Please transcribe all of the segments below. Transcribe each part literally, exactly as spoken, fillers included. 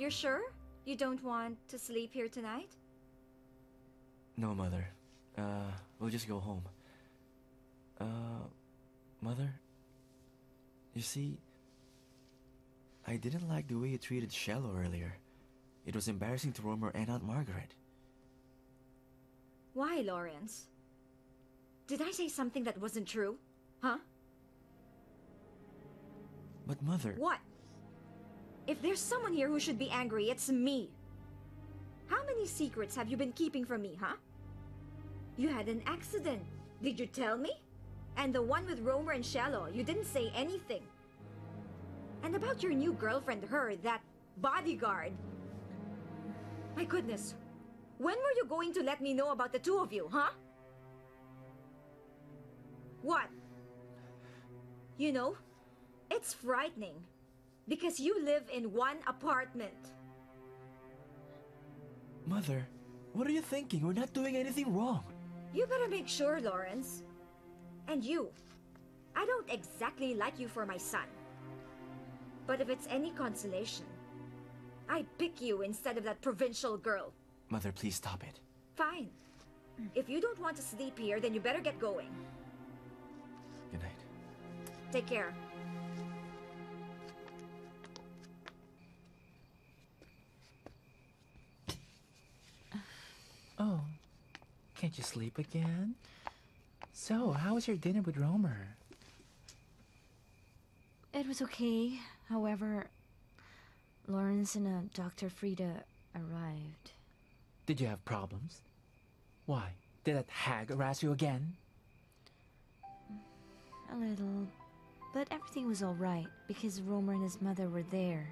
You're sure? You don't want to sleep here tonight? No, Mother. Uh, we'll just go home. Uh, Mother? You see, I didn't like the way you treated Shello earlier. It was embarrassing to Romer and Aunt Margaret. Why, Lawrence? Did I say something that wasn't true? Huh? But Mother... What? If there's someone here who should be angry, it's me. How many secrets have you been keeping from me, huh? You had an accident. Did you tell me? And the one with Romer and Shello, you didn't say anything. And about your new girlfriend, her, that bodyguard. My goodness. When were you going to let me know about the two of you, huh? What? You know, it's frightening. Because you live in one apartment. Mother, what are you thinking? We're not doing anything wrong. You better make sure, Lawrence. And you. I don't exactly like you for my son. But if it's any consolation, I pick you instead of that provincial girl. Mother, please stop it. Fine. If you don't want to sleep here, then you better get going. Good night. Take care. Oh, can't you sleep again? So, how was your dinner with Romer? It was okay. However, Lawrence and uh, Doctor Frida arrived. Did you have problems? Why? Did that hag harass you again? A little. But everything was alright because Romer and his mother were there.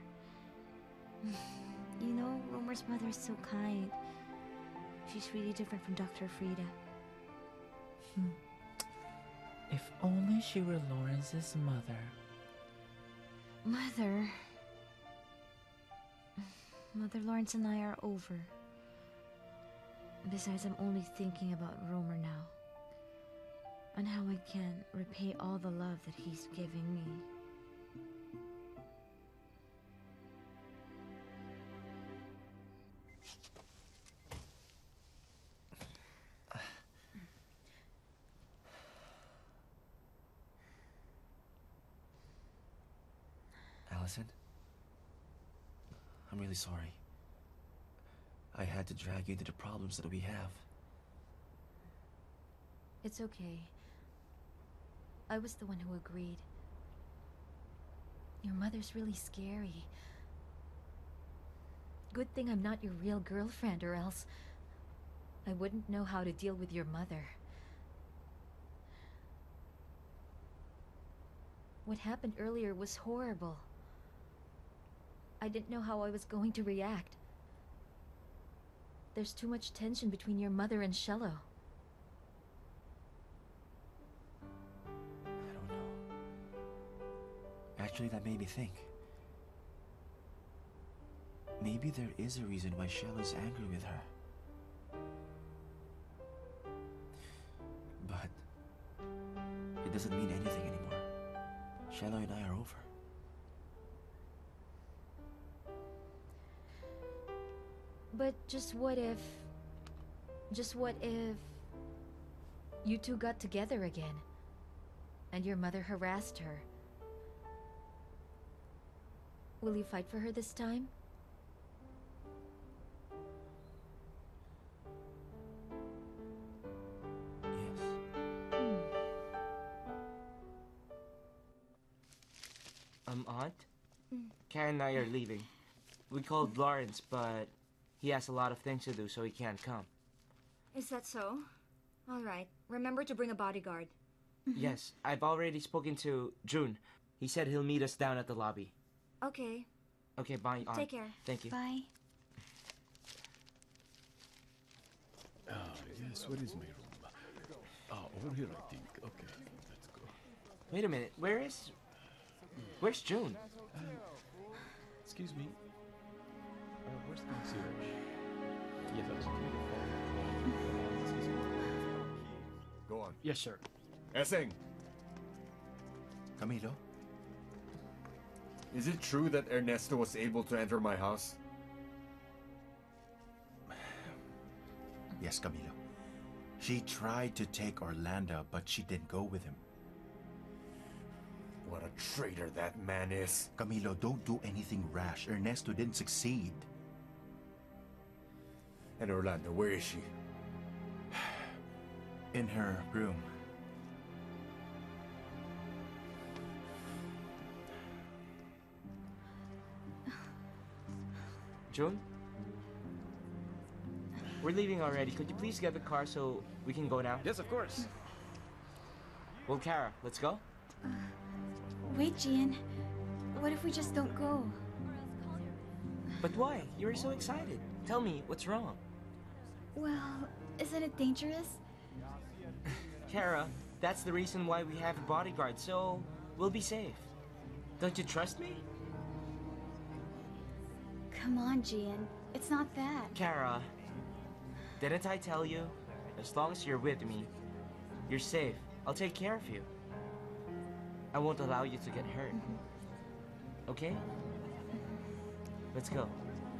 You know, Romer's mother is so kind. She's really different from Doctor Frida. Hmm. If only she were Lawrence's mother. Mother... Mother, Lawrence and I are over. Besides, I'm only thinking about Romer now. And how I can repay all the love that he's giving me. Allison? I'm really sorry. I had to drag you into the problems that we have. It's okay. I was the one who agreed. Your mother's really scary. Good thing I'm not your real girlfriend, or else I wouldn't know how to deal with your mother. What happened earlier was horrible. I didn't know how I was going to react. There's too much tension between your mother and Shello. I don't know. Actually, that made me think. Maybe there is a reason why Shello's angry with her. But it doesn't mean anything anymore. Shello and I are over. But just what if... Just what if... you two got together again, and your mother harassed her? Will you fight for her this time? Yes. Hmm. Um, Aunt? Mm. Karen and I are leaving. We called Lawrence, but he has a lot of things to do, so he can't come. Is that so? All right. Remember to bring a bodyguard. Yes, I've already spoken to June. He said he'll meet us down at the lobby. Okay. Okay, bye, Aunt. Take care. Thank you. Bye. Ah, yes, where is my room? Ah, over here, I think. Okay, let's go. Wait a minute, where is... Where's June? Uh, excuse me. Uh, where's the concierge? Yes, I was looking for. Excuse me. Go on. Yes, sir. Essing! Camilo? Is it true that Ernesto was able to enter my house? Yes, Camilo. She tried to take Orlando, but she didn't go with him. What a traitor that man is. Camilo, don't do anything rash. Ernesto didn't succeed. And Orlando, where is she? In her room. June? We're leaving already. Could you please get the car so we can go now? Yes, of course. Well, Kara, let's go. Wait, Gian. What if we just don't go? But why? You were so excited. Tell me, what's wrong? Well, isn't it dangerous? Kara, that's the reason why we have a bodyguard, so we'll be safe. Don't you trust me? Come on, Gian. It's not that. Kara, didn't I tell you? As long as you're with me, you're safe. I'll take care of you. I won't allow you to get hurt. Okay? Let's go.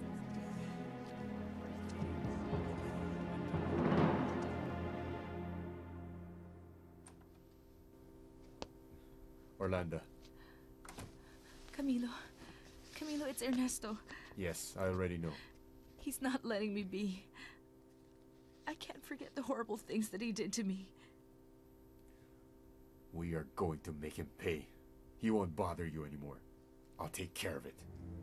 Orlando. Camilo. Camilo, it's Ernesto. Yes, I already know. He's not letting me be. I can't forget the horrible things that he did to me. We are going to make him pay. He won't bother you anymore. I'll take care of it.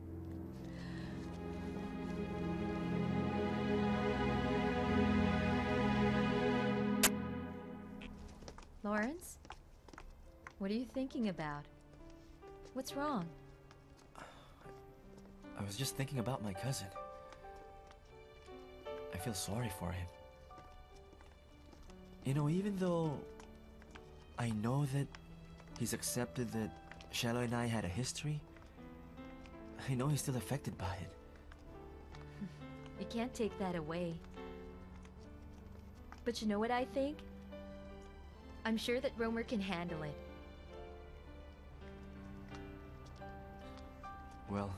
Lawrence? What are you thinking about? What's wrong? I was just thinking about my cousin. I feel sorry for him. You know, even though I know that he's accepted that Shallow and I had a history, I know he's still affected by it. You can't take that away. But you know what I think? I'm sure that Romer can handle it. Well,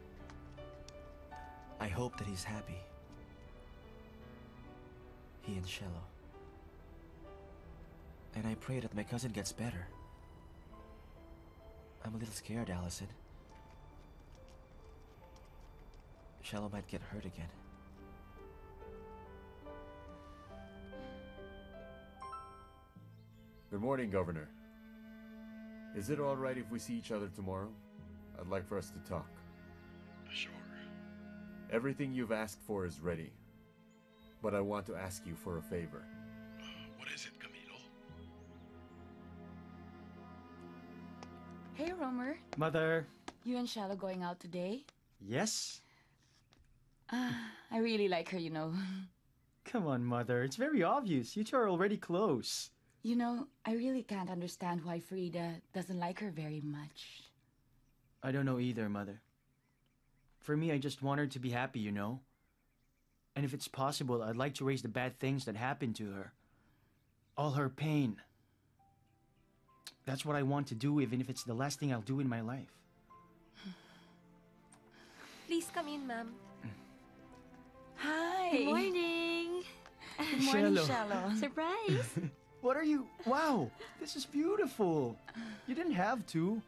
I hope that he's happy. He and Shallow. And I pray that my cousin gets better. I'm a little scared, Allison. Shallow might get hurt again. Good morning, Governor. Is it all right if we see each other tomorrow? I'd like for us to talk. Sure. Everything you've asked for is ready. But I want to ask you for a favor. Uh, what is it, Camilo? Hey, Romer. Mother. You and Shallow going out today? Yes? Uh, I really like her, you know. Come on, Mother. It's very obvious. You two are already close. You know, I really can't understand why Frida doesn't like her very much. I don't know either, Mother. For me, I just want her to be happy, you know? And if it's possible, I'd like to erase the bad things that happened to her. All her pain. That's what I want to do, even if it's the last thing I'll do in my life. Please come in, ma'am. Hi. Good morning. Good morning, Shallow. Shallow. Surprise. What are you? Wow, this is beautiful. You didn't have to.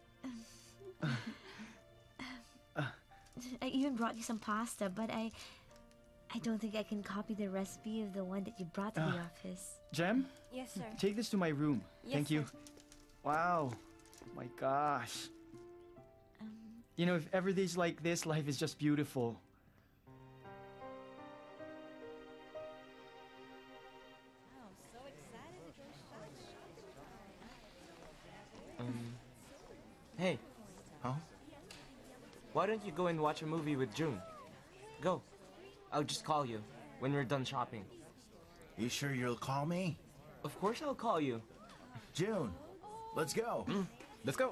I even brought you some pasta, but I... I don't think I can copy the recipe of the one that you brought to the Uh. office. Jem, Yes, sir. take this to my room. Yes, Thank you. sir. Wow. My gosh. Um, You know, if every day's like this, life is just beautiful. Um, hey, Huh? why don't you go and watch a movie with June? Go. I'll just call you when we're done shopping. You sure you'll call me? Of course I'll call you. June, let's go. Let's go.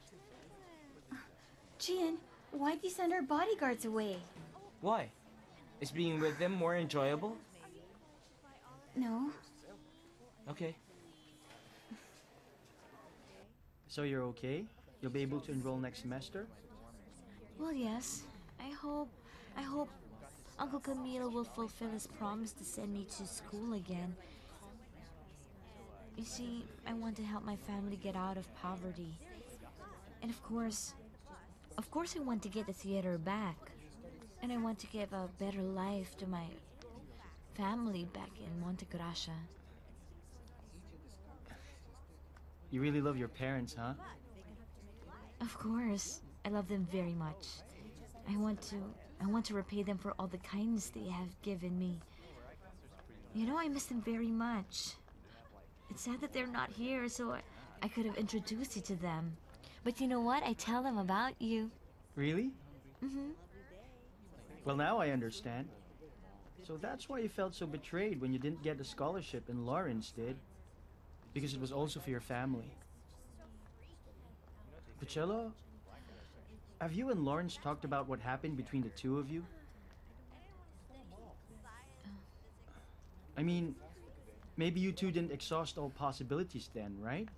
Gian, why'd you send our bodyguards away? Why? Is being with them more enjoyable? No. Okay. So you're okay? You'll be able to enroll next semester? Well, yes. I hope... I hope Uncle Camilo will fulfill his promise to send me to school again. You see, I want to help my family get out of poverty. And of course, of course I want to get the theater back. And I want to give a better life to my family back in Montegracia. You really love your parents, huh? Of course. I love them very much. I want to I want to repay them for all the kindness they have given me. You know, I miss them very much. It's sad that they're not here, so I, I could have introduced you to them. But you know what? I tell them about you. Really? Mm-hmm. Well, now I understand. So that's why you felt so betrayed when you didn't get the scholarship and Lawrence did. Because it was also for your family. Pacello, have you and Lawrence talked about what happened between the two of you? I mean, maybe you two didn't exhaust all possibilities then, right?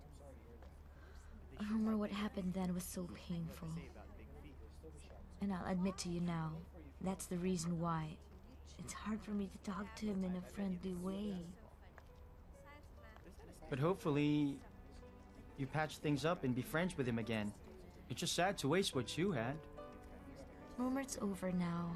Homer, what happened then was so painful. And I'll admit to you now, that's the reason why. It's hard for me to talk to him in a friendly way. But hopefully, you patch things up and be friends with him again. It's just sad to waste what you had. Homer, it's over now.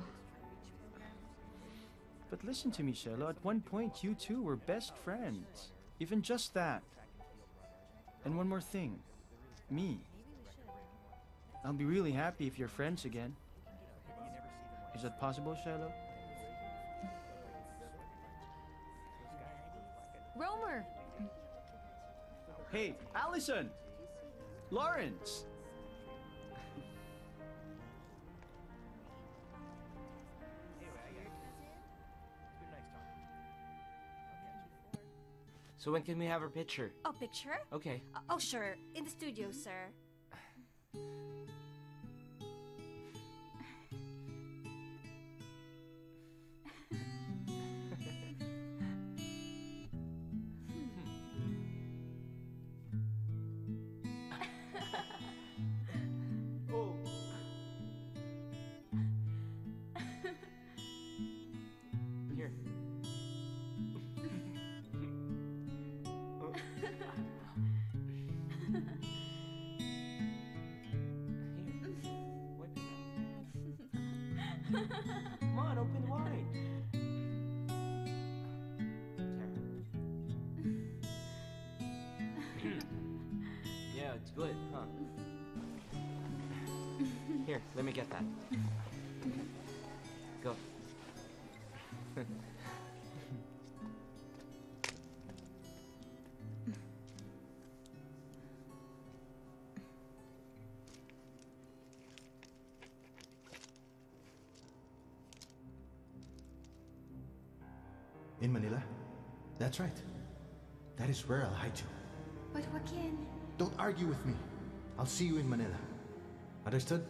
But listen to me, Shelo. At one point, you two were best friends. Even just that. And one more thing. Me. I'll be really happy if you're friends again. Is that possible, Shelo? Romer! Hey, Allison! Lawrence! So when can we have our picture? Oh, picture? Okay. Uh, oh, sure. In the studio, sir. Oh. Here. Come on, open wide. Yeah, it's good, huh? Here, let me get that. Go. In Manila? That's right. That is where I'll hide you. But Joaquin... Don't argue with me. I'll see you in Manila. Understood?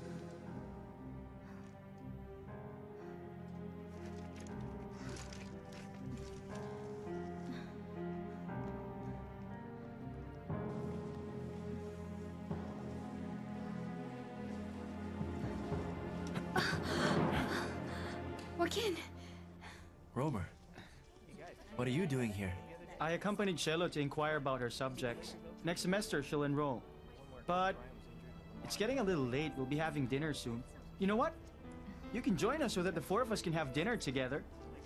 Joaquin! Romer, what are you doing here? I accompanied Shelo to inquire about her subjects. Next semester, she'll enroll. But it's getting a little late. We'll be having dinner soon. You know what? You can join us so that the four of us can have dinner together.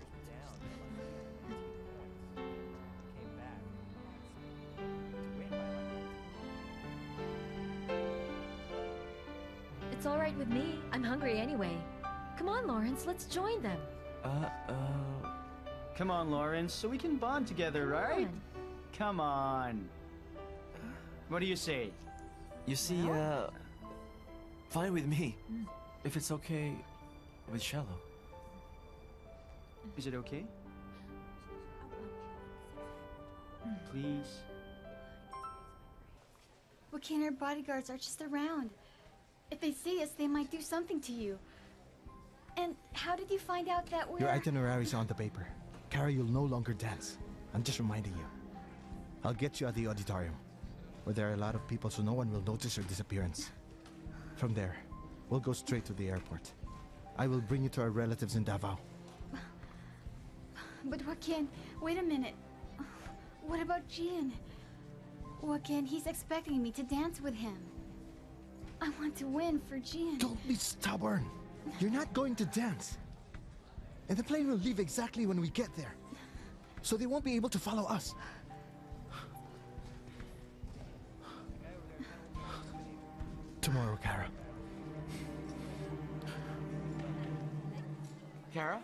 It's all right with me. I'm hungry anyway. Come on, Lawrence, let's join them. Uh, uh... Come on, Lawrence, so we can bond together, Come right? on. Come on. What do you say? You see, uh... fine with me. Mm. If it's okay with Shelo. Is it okay? Please. Joaquin, our bodyguards are just around. If they see us, they might do something to you. And how did you find out that we're... Your itinerary's on the paper. Kara, you'll no longer dance. I'm just reminding you. I'll get you at the auditorium, where there are a lot of people so no one will notice your disappearance. From there, we'll go straight to the airport. I will bring you to our relatives in Davao. But Joaquin, wait a minute. What about Gian? Joaquin, he's expecting me to dance with him. I want to win for Gian. Don't be stubborn. You're not going to dance. And the plane will leave exactly when we get there. So they won't be able to follow us. Tomorrow, Kara. Kara?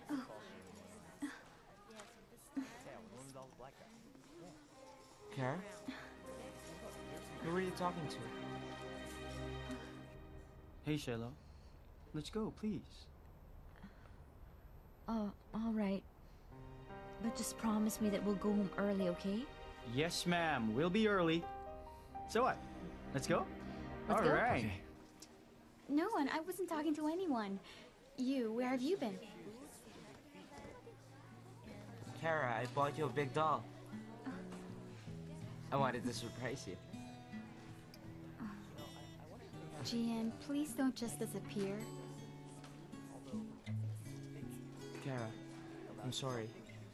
Kara? Who were you talking to? Hey, Shelo. Let's go, please. Oh, all right. But just promise me that we'll go home early, okay? Yes, ma'am. We'll be early. So what? Let's go? Let's All go. right. Okay. No one. I wasn't talking to anyone. You, where have you been? Kara, I bought you a big doll. I wanted to surprise you. Gian, please don't just disappear. Kara, I'm sorry.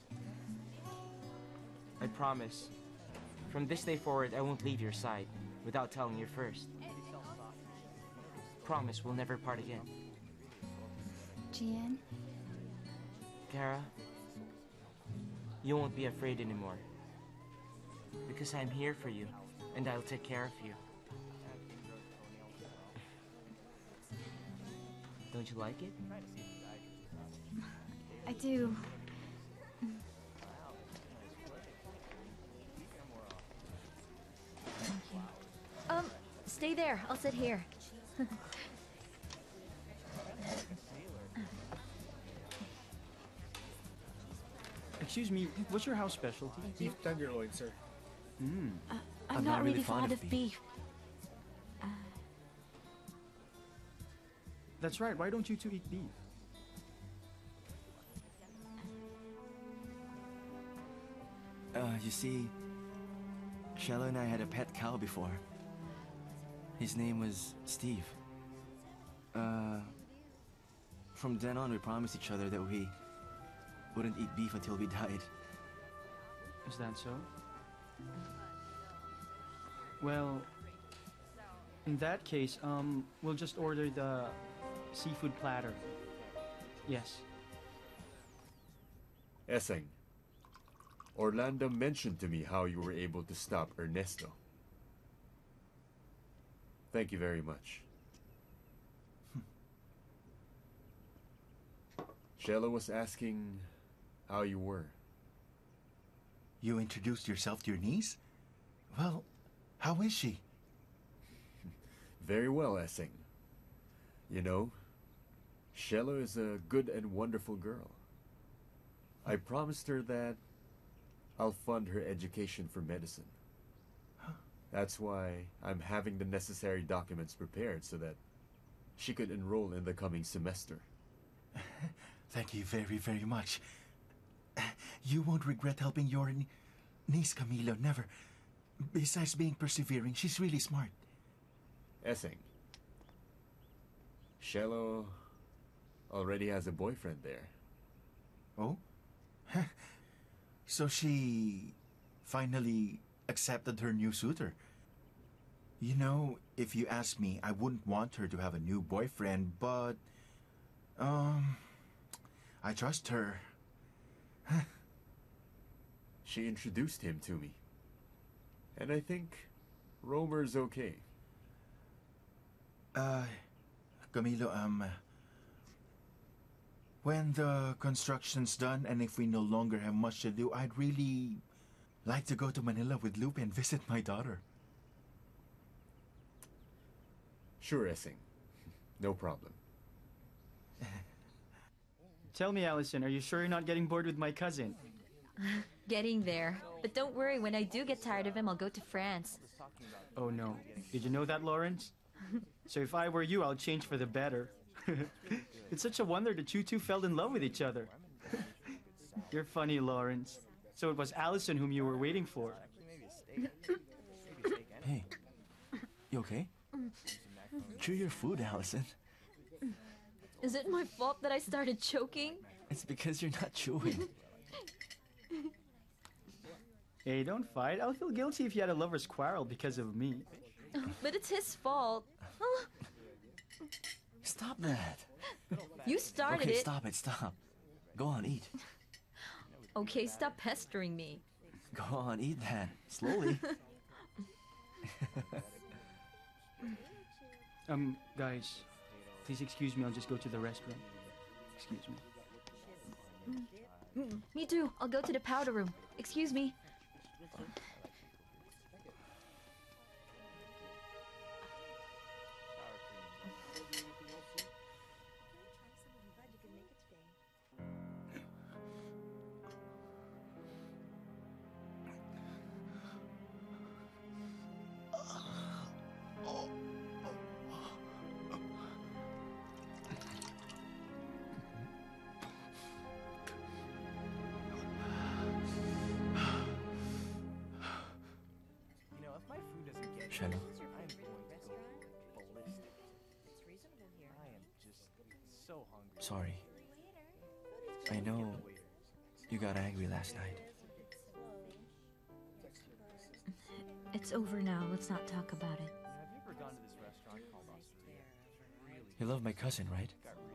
I promise. From this day forward, I won't leave your side without telling you first. Promise we'll never part again. Gian? Kara, you won't be afraid anymore. Because I'm here for you, and I'll take care of you. Don't you like it? I do. Um, stay there. I'll sit here. Excuse me, what's your house specialty? Beef tenderloin, sir. Mm. Uh, I'm, not, really fond of beef. Uh, That's right. Why don't you two eat beef? Uh, you see, Shelo and I had a pet cow before. His name was Steve. Uh, from then on, we promised each other that we wouldn't eat beef until we died. Is that so? Well, in that case, um, we'll just order the seafood platter. Yes. Esseng, Orlando mentioned to me how you were able to stop Ernesto. Thank you very much. Shelo was asking how you were. You introduced yourself to your niece? Well, how is she? Very well, Esseng. You know, Shelo is a good and wonderful girl. I promised her that I'll fund her education for medicine. That's why I'm having the necessary documents prepared so that she could enroll in the coming semester. Thank you very, very much. You won't regret helping your niece, Camilo, never. Besides being persevering, she's really smart. Esseng, Shelo already has a boyfriend there. Oh? So she finally accepted her new suitor. You know, if you ask me, I wouldn't want her to have a new boyfriend, but... Um... I trust her. She introduced him to me. And I think Romer's okay. Uh, Camilo, um... when the construction's done and if we no longer have much to do, I'd really like to go to Manila with Lupe and visit my daughter. Sure, Esseng. No problem. Tell me, Allison, are you sure you're not getting bored with my cousin? Getting there. But don't worry, when I do get tired of him, I'll go to France. Oh no. Did you know that, Lawrence? So if I were you, I'll change for the better. It's such a wonder that you two fell in love with each other. You're funny, Lawrence. So it was Allison whom you were waiting for. Hey, you okay? Chew your food, Allison. Is it my fault that I started choking? It's because you're not chewing. Hey, don't fight. I'll feel guilty if you had a lover's quarrel because of me. But it's his fault. Stop that. You started okay, it. stop it, stop. Go on, eat. Okay, stop pestering me. Go on, eat that. Slowly. Um, guys, please excuse me. I'll just go to the restaurant. Excuse me. Mm, me too. I'll go to the powder room. Excuse me. Shallow. Sorry. I know you got angry last night. It's over now. Let's not talk about it. You love my cousin, right?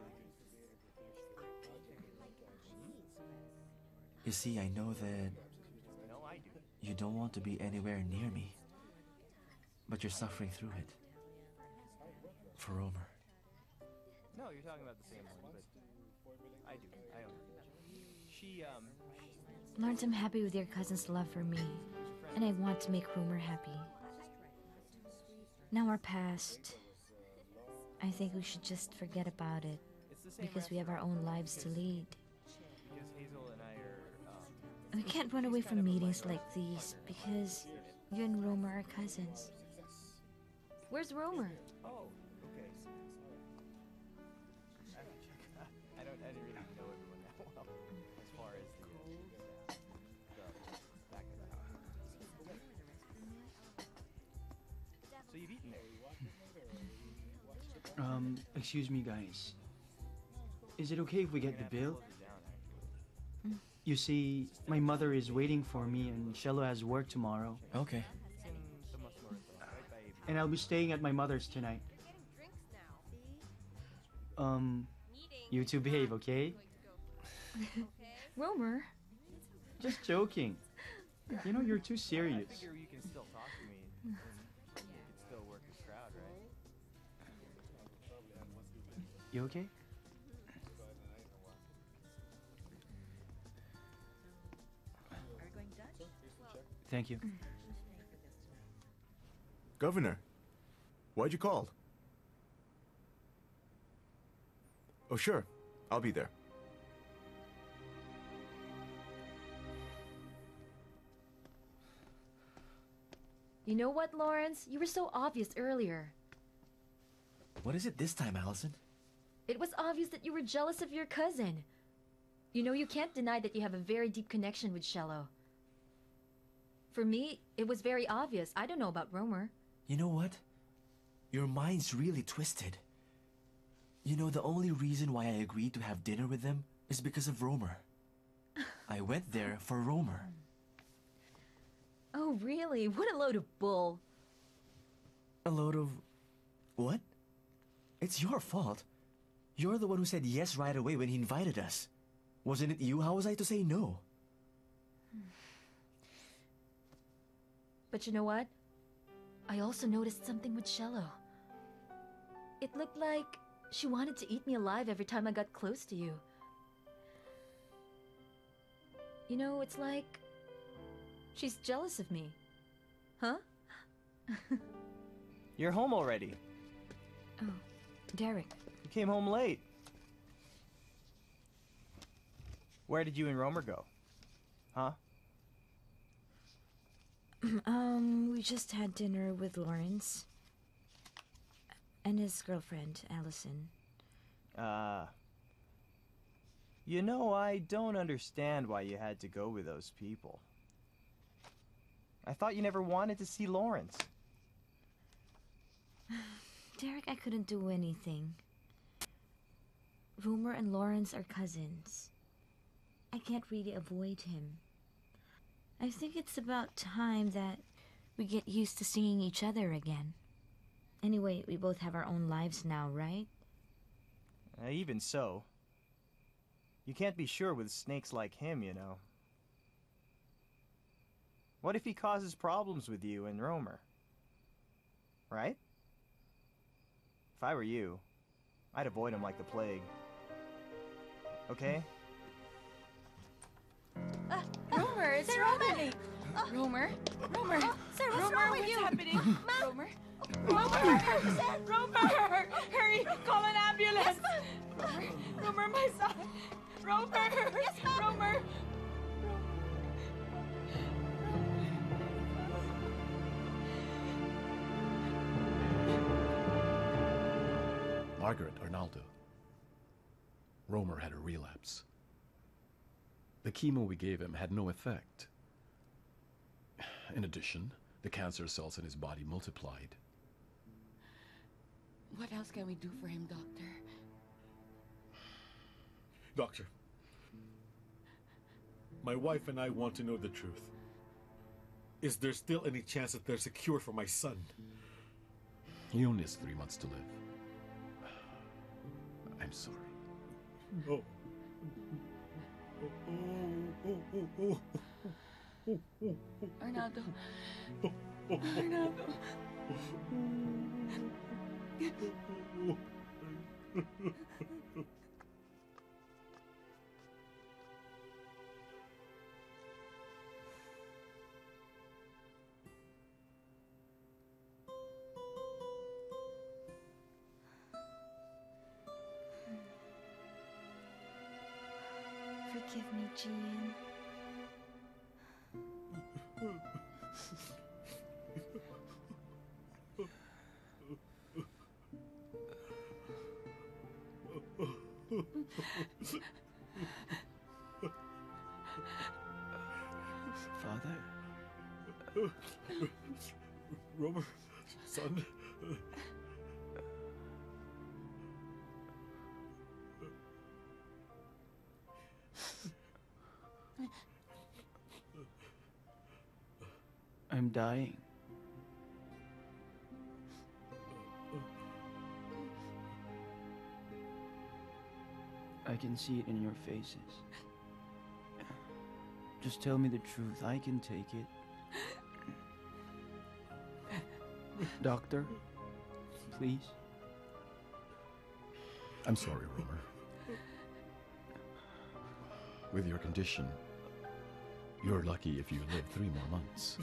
You see, I know that you don't want to be anywhere near me, but you're suffering through it. For Romer. No, you're talking about the same one, but I do. I own her. She, um... Lawrence, I'm happy with your cousin's love for me, and I want to make Romer happy. Now our past, I think we should just forget about it, because we have our own lives to lead. Because Hazel and I are, um... We can't run away from meetings like these, because you and Romer are cousins. Where's Romer? Oh, okay. I don't, I didn't really know everyone that well, as far as the, uh, the back of the house. So you've eaten there? Um, excuse me, guys. Is it okay if we get the bill? You see, my mother is waiting for me and Shello has work tomorrow. Okay. And I'll be staying at my mother's tonight. Um, you two behave, okay? Romer? Just joking. You know, you're too serious. I figure you can still talk to me. And you can still work the crowd, right? You okay? Thank you. Governor, why'd you call? Oh, sure. I'll be there. You know what, Lawrence? You were so obvious earlier. What is it this time, Allison? It was obvious that you were jealous of your cousin. You know, you can't deny that you have a very deep connection with Shello. For me, it was very obvious. I don't know about Romer. You know what? Your mind's really twisted. You know, the only reason why I agreed to have dinner with them is because of Romer. I went there for Romer. Oh, really? What a load of bull. A load of... what? It's your fault. You're the one who said yes right away when he invited us. Wasn't it you? How was I to say no? But you know what? I also noticed something with Shello. It looked like she wanted to eat me alive every time I got close to you. You know, it's like she's jealous of me. Huh? You're home already. Oh, Derek. You came home late. Where did you and Romer go? Huh? um, we just had dinner with Lawrence. And his girlfriend, Allison. Ah. Uh, you know, I don't understand why you had to go with those people. I thought you never wanted to see Lawrence. Derek, I couldn't do anything. Romer and Lawrence are cousins. I can't really avoid him. I think it's about time that we get used to seeing each other again. Anyway, we both have our own lives now, right? Uh, even so. You can't be sure with snakes like him, you know. What if he causes problems with you and Romer? Right? If I were you, I'd avoid him like the plague. Okay? Uh, Romer, it's Sir Romer. Romer, Romer, Sir, what's Romer, wrong with what's you? happening? Ma'am. Romer, Romer, Romer, hurry, call an ambulance. Romer, Romer, my son. Romer, Yes, ma'am. Romer. Margaret Arnaldo. Romer had a relapse. The chemo we gave him had no effect. In addition, the cancer cells in his body multiplied. What else can we do for him, Doctor? Doctor, my wife and I want to know the truth. Is there still any chance that there's a cure for my son? He only has three months to live. I'm sorry. No. Oh, oh, oh, oh, oh, oh, oh. Arnaldo. Arnaldo. Forgive me, Gian. Father? Romer, son. I'm dying. I can see it in your faces. Just tell me the truth. I can take it. Doctor, please. I'm sorry, Romer. With your condition, you're lucky if you live three more months.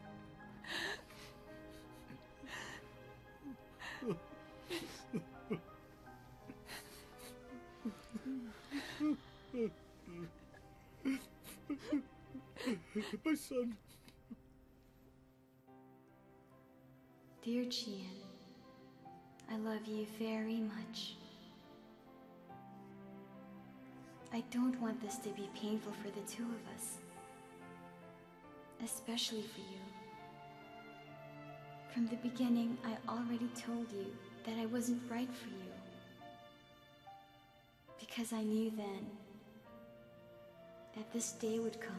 My son. Dear Gian, I love you very much. I don't want this to be painful for the two of us. Especially for you. From the beginning, I already told you that I wasn't right for you. Because I knew then that this day would come.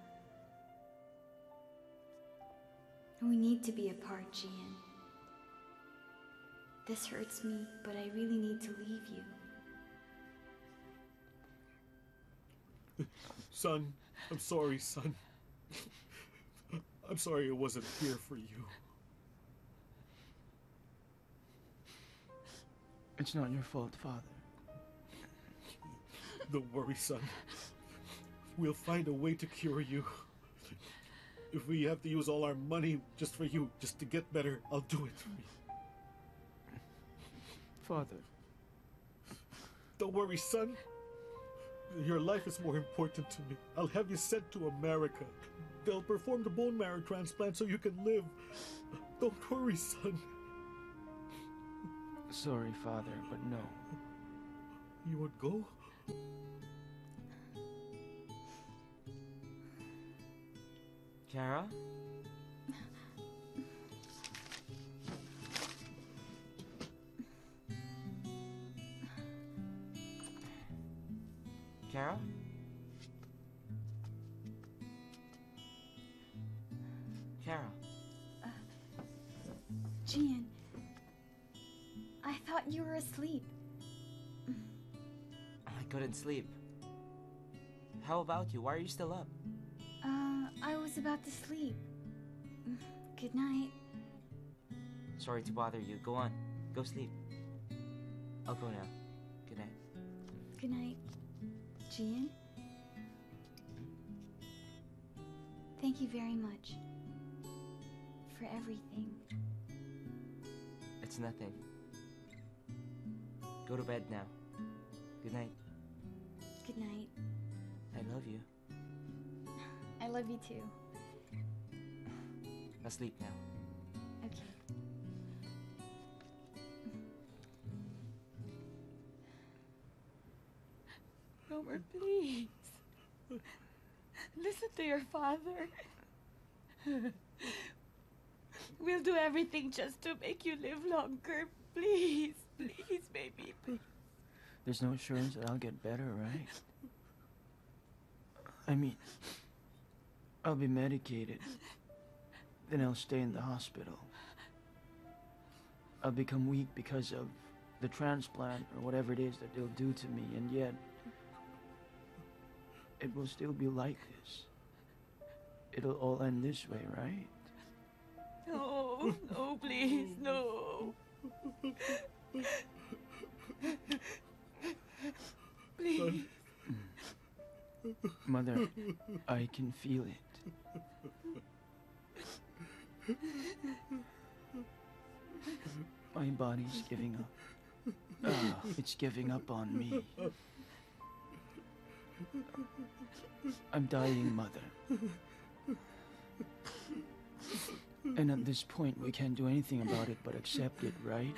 We need to be apart, Gian. This hurts me, but I really need to leave you. Son, I'm sorry, son. I'm sorry I wasn't here for you. It's not your fault, Father. Don't worry, son. We'll find a way to cure you. If we have to use all our money just for you, just to get better, I'll do it. Father. Don't worry, son. Your life is more important to me. I'll have you sent to America. They'll perform the bone marrow transplant so you can live. Don't worry, son. Sorry, Father, but no. You won't go? Kara? Kara? Kara. Jian, I thought you were asleep. I couldn't sleep. How about you? Why are you still up? Uh, I was about to sleep. Good night. Sorry to bother you. Go on. Go sleep. I'll go now. Good night. Good night, Jian. Thank you very much for everything. It's nothing. Go to bed now. Good night. Good night. I love you. I love you too. I'll sleep now. Okay. Romer, please. Listen to your father. We'll do everything just to make you live longer. Please, please, baby. Please. There's no assurance that I'll get better, right? I mean, I'll be medicated. Then I'll stay in the hospital. I'll become weak because of the transplant or whatever it is that they'll do to me, and yet it will still be like this. It'll all end this way, right? No, no, please, no. Please. Mother, I can feel it. My body's giving up. Ah, it's giving up on me. I'm dying, Mother. And at this point, we can't do anything about it but accept it, right?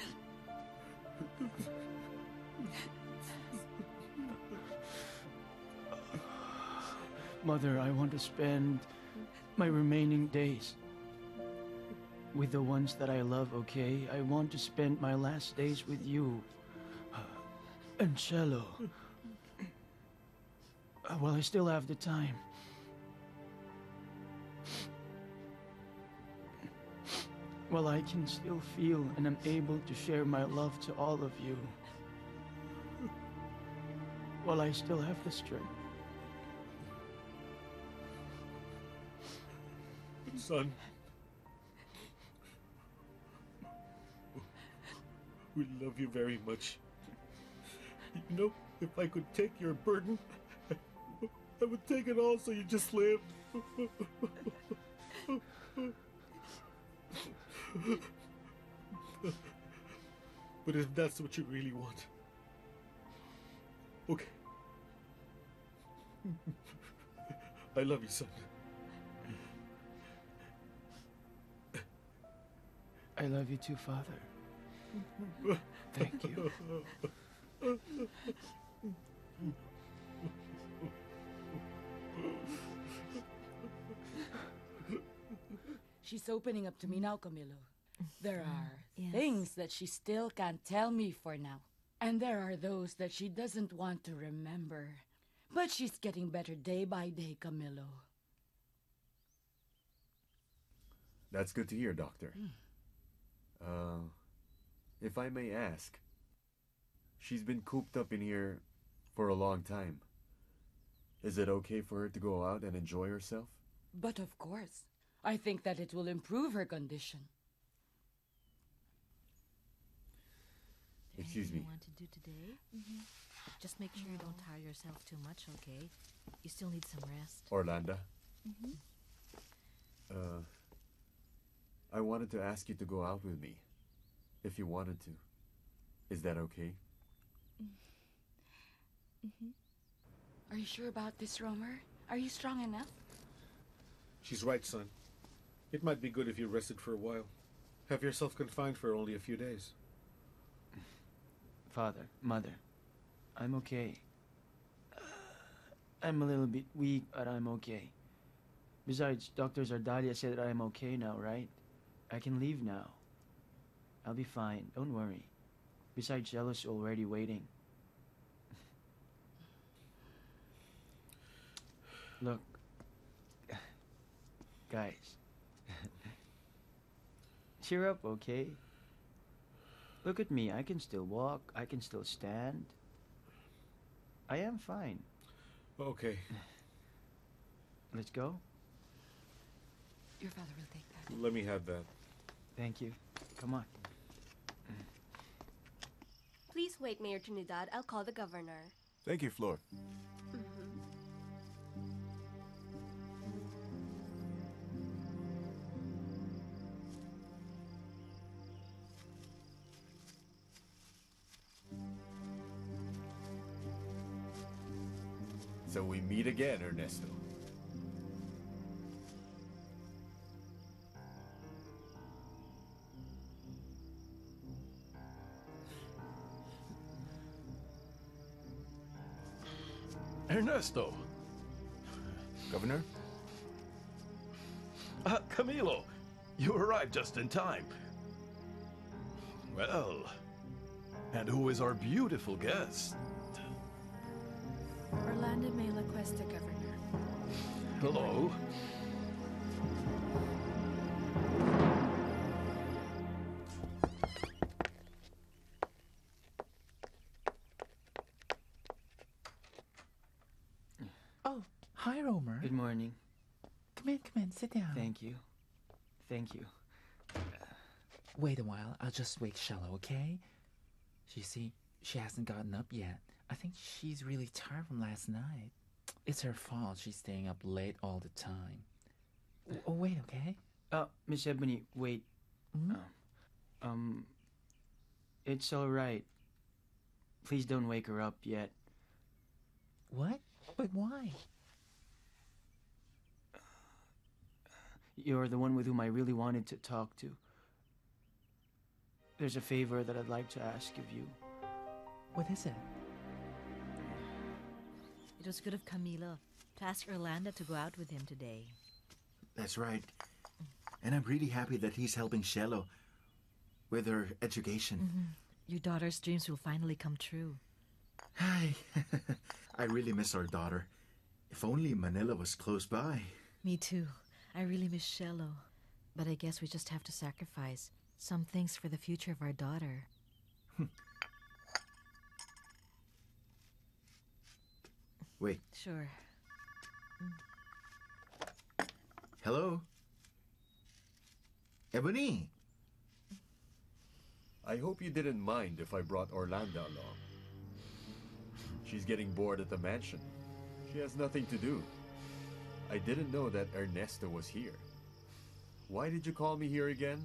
Mother, I want to spend my remaining days with the ones that I love, okay? I want to spend my last days with you. And Cello. Well, I still have the time. Well, I can still feel and I'm able to share my love to all of you. Well, I still have the strength. Son. We love you very much. You know, if I could take your burden, I would take it all so you just live. But if that's what you really want, okay. I love you, son. I love you too, Father. Thank you. She's opening up to me now, Camilo. There are Yes. things that she still can't tell me for now. And there are those that she doesn't want to remember. But she's getting better day by day, Camilo. That's good to hear, Doctor. Uh, if I may ask, she's been cooped up in here for a long time. Is it okay for her to go out and enjoy herself? But of course, I think that it will improve her condition. Excuse me. You want to do today? Mm-hmm. Just make sure you don't tire yourself too much, okay? You still need some rest. Orlando? Mm-hmm. Uh, I wanted to ask you to go out with me, if you wanted to. Is that okay? Mm-hmm. Are you sure about this, Romer? Are you strong enough? She's right, son. It might be good if you rested for a while. Have yourself confined for only a few days. Father, Mother, I'm okay. I'm a little bit weak, but I'm okay. Besides, Doctor Zardalia said that I'm okay now, right? I can leave now. I'll be fine, don't worry. Besides, Cello's already waiting. Look, guys, cheer up, okay? Look at me. I can still walk. I can still stand. I am fine. Okay. Let's go. Your father will take that. Let me have that. Thank you. Come on. Please wait, Mayor Trinidad. I'll call the governor. Thank you, Flor. So we meet again, Ernesto. Ernesto! Governor? Uh, Camilo! You arrived just in time. Well, and who is our beautiful guest? Orlando Mela Cuesta, Governor. Hello. Oh, hi, Romer. Good morning. Come in, come in, sit down. Thank you. Thank you. Wait a while, I'll just wake Shello, okay? You see, she hasn't gotten up yet. I think she's really tired from last night. It's her fault she's staying up late all the time. Oh, wait, okay? Uh, Miss Ebony, wait. Hmm? Um, um, it's all right. Please don't wake her up yet. What? But why? You're the one with whom I really wanted to talk to. There's a favor that I'd like to ask of you. What is it? It was good of Camilo to ask Orlando to go out with him today. That's right. And I'm really happy that he's helping Shello with her education. Mm-hmm. Your daughter's dreams will finally come true. Hi. I really miss our daughter. If only Manila was close by. Me too. I really miss Shello. But I guess we just have to sacrifice some things for the future of our daughter. Wait. Sure. Hello? Ebony! I hope you didn't mind if I brought Orlando along. She's getting bored at the mansion. She has nothing to do. I didn't know that Ernesto was here. Why did you call me here again?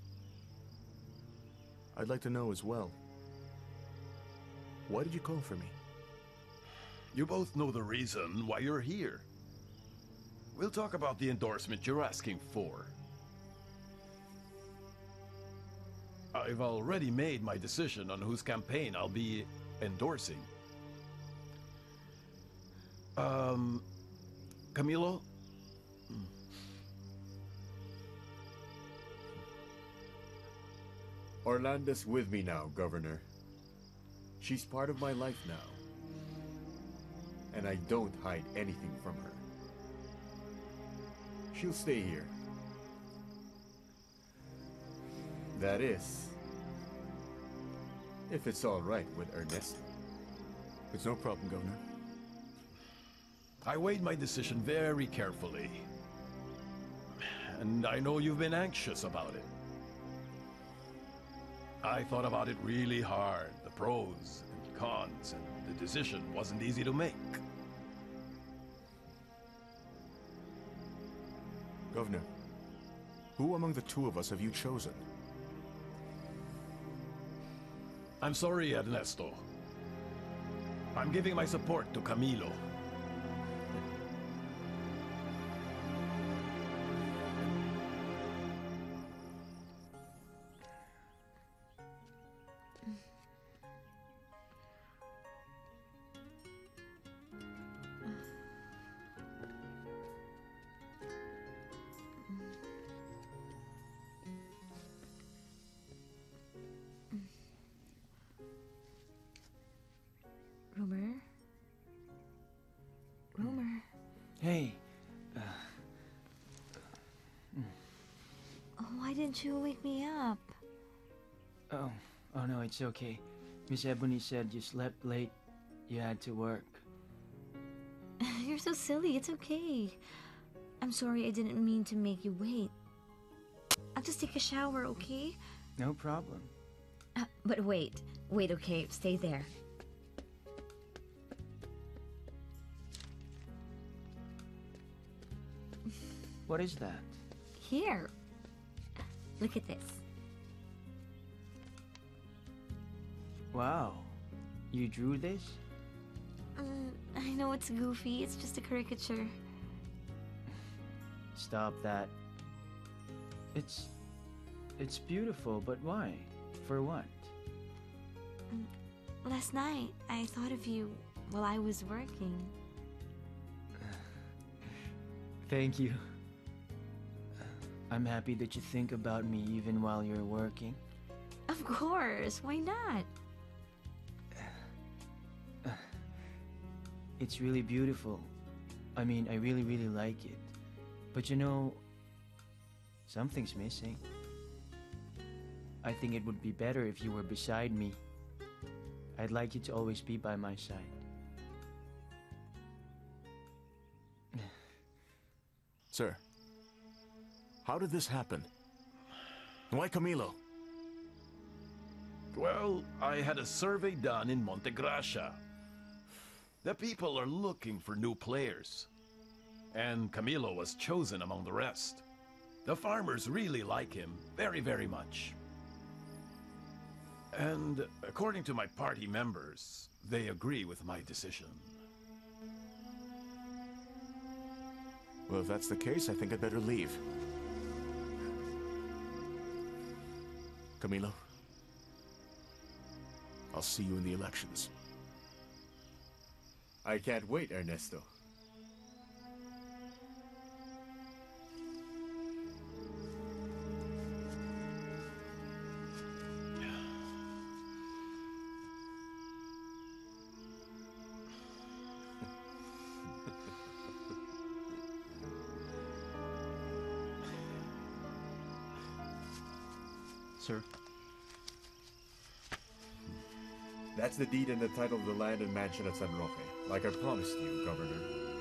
I'd like to know as well. Why did you call for me? You both know the reason why you're here. We'll talk about the endorsement you're asking for. I've already made my decision on whose campaign I'll be endorsing. Um, Camilo? Orlando's with me now, Governor. She's part of my life now. And I don't hide anything from her. She'll stay here. That is, if it's all right with Ernesto. It's no problem, Governor. I weighed my decision very carefully. And I know you've been anxious about it. I thought about it really hard, the pros and cons, and the decision wasn't easy to make. Governor, who among the two of us have you chosen? I'm sorry, Ernesto. I'm giving my support to Camilo. Rumor? didn't you wake me up? Oh, oh no, it's okay. Miss Ebony said you slept late. You had to work. You're so silly. It's okay. I'm sorry I didn't mean to make you wait. I'll just take a shower, okay? No problem. Uh, but wait. Wait, okay? Stay there. What is that? Here. Look at this. Wow. You drew this? Mm, I know it's goofy. It's just a caricature. Stop that. It's... It's beautiful, but why? For what? Last night, I thought of you while I was working. Thank you. I'm happy that you think about me even while you're working. Of course. Why not? It's really beautiful. I mean, I really, really like it. But you know, something's missing. I think it would be better if you were beside me. I'd like you to always be by my side. Sir, how did this happen? Why Camilo? Well, I had a survey done in Monte Gracia. The people are looking for new players. And Camilo was chosen among the rest. The farmers really like him very, very much. And according to my party members, they agree with my decision. Well, if that's the case, I think I'd better leave. Camilo, I'll see you in the elections. I can't wait, Ernesto. Sir? That's the deed and the title of the land and mansion at San Roque, like I promised you, Governor.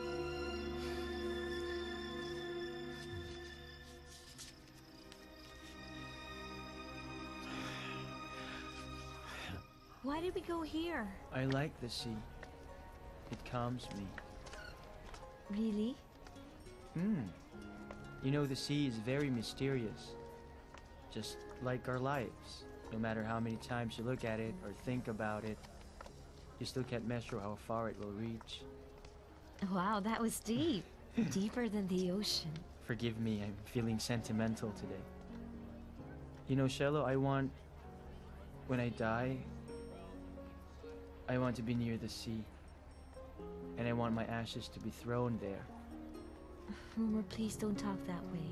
Why did we go here? I like the sea. It calms me. Really? Hmm. You know, the sea is very mysterious. Just like our lives. No matter how many times you look at it or think about it, you still can't measure how far it will reach. Wow, that was deep. Deeper than the ocean. Forgive me, I'm feeling sentimental today. You know, Shello, I want... When I die, I want to be near the sea. And I want my ashes to be thrown there. Rumor, please don't talk that way.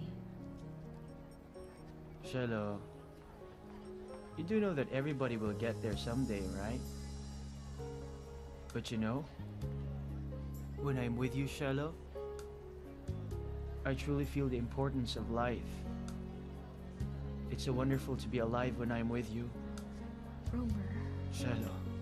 Shello, you do know that everybody will get there someday, right? But you know, when I'm with you, Shello, I truly feel the importance of life. It's so wonderful to be alive when I'm with you. Romer. Shello.